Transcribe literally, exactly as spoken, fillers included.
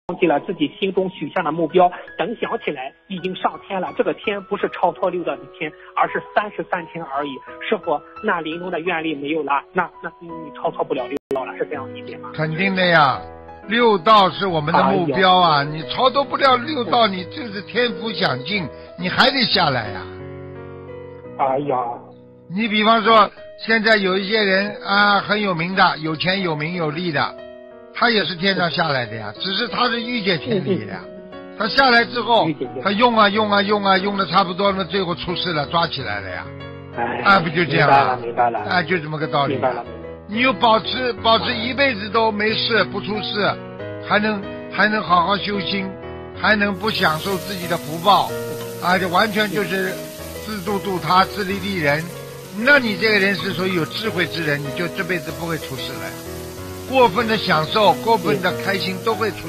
忘记了自己心中许下的目标，等想起来已经上天了。这个天不是超脱六道的天，而是三十三天而已。师傅，那临终的愿力没有了，那那你超脱不了六道了，是这样理解吗？ 肯定的呀，六道是我们的目标啊，哎、你超脱不了六道，你就是天福享尽，你还得下来呀。 哎呀， 你比方说，现在有一些人啊，很有名的，有钱有名有利的，他也是天上下来的呀，只是他是御界天理的呀。他下来之后，他用啊用啊用啊用的差不多了，最后出事了，抓起来了呀。 哎， 啊，不就这样啊？明白了，明白了。 啊，就这么个道理。 明白了。 你又保持保持一辈子都没事不出事，还能还能好好修心，还能不享受自己的福报，啊，就完全就是自度度他，自利利人。那你这个人是属于有智慧之人，你就这辈子不会出事了。过分的享受，过分的开心都会出